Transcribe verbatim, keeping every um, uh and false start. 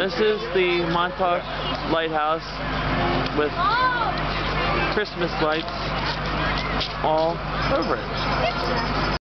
This is the Montauk Lighthouse with Christmas lights all over it.